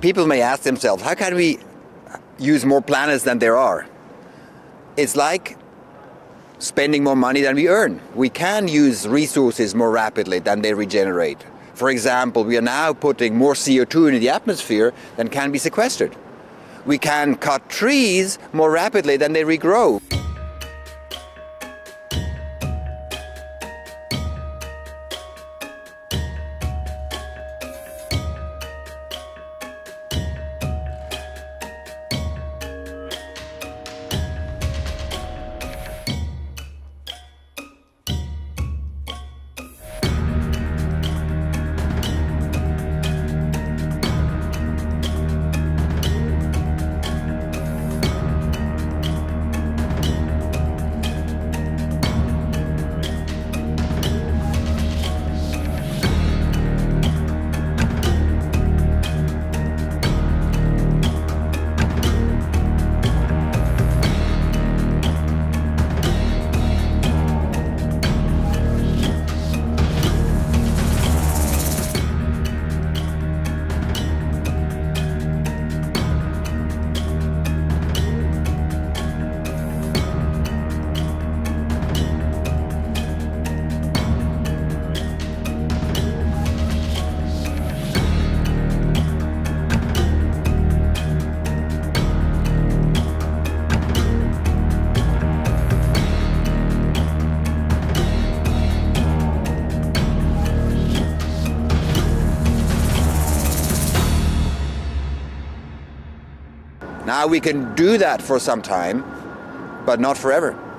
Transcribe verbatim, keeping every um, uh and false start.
People may ask themselves, how can we use more planets than there are? It's like spending more money than we earn. We can use resources more rapidly than they regenerate. For example, we are now putting more C O two into the atmosphere than can be sequestered. We can cut trees more rapidly than they regrow. Now we can do that for some time, but not forever.